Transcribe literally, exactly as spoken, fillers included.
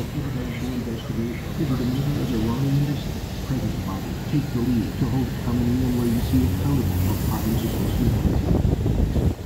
of international investigation into the murder of Iranian dissidents. President Biden take the lead to hold Khamenei and Raisi accountable for crimes against humanity.